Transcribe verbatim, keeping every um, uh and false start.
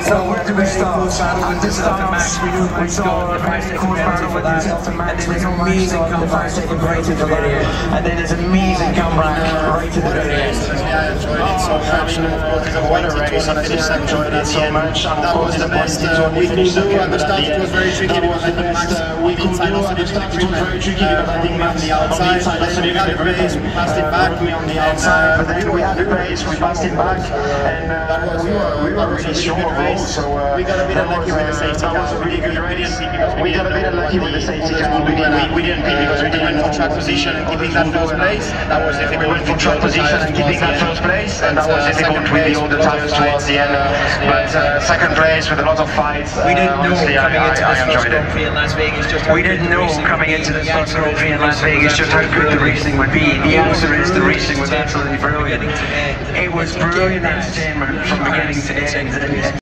So where do we start? At the start, we saw a very cool battle with yourself and Max. There's an amazing comeback right to the very end. And then there's an amazing comeback right to the very end. Yeah, I enjoyed it so much. And of course, it's a what a race. And I just enjoyed it so much. That was the best uh, we could do. At the start, it was very tricky because I think Max we could inside also didn't agree with very tricky because I think on the outside. Then we had the race, we passed it back. We on the outside, but then we had the race, we passed it back, and uh, we were we were really strong overall. So uh, we got a bit unlucky with the safety car. That was a really good race. We got a bit unlucky with the safety car. We didn't we didn't pit because we didn't for track position and keeping that first place. That was difficult. We went for track position and keeping that first place, and that was difficult with all the tires towards the end. But uh, second place with a lot of fights. We didn't know coming into this first Grand Prix in Las Vegas just how we didn't know coming into this first Grand Prix in Las Vegas just how good the racing would be. The answer is the racing was absolutely brilliant. It was brilliant entertainment from beginning to end.